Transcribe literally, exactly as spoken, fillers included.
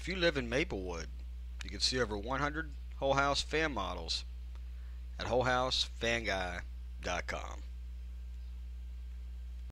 If you live in Maplewood, you can see over one hundred Whole House fan models at whole house fan guy dot com.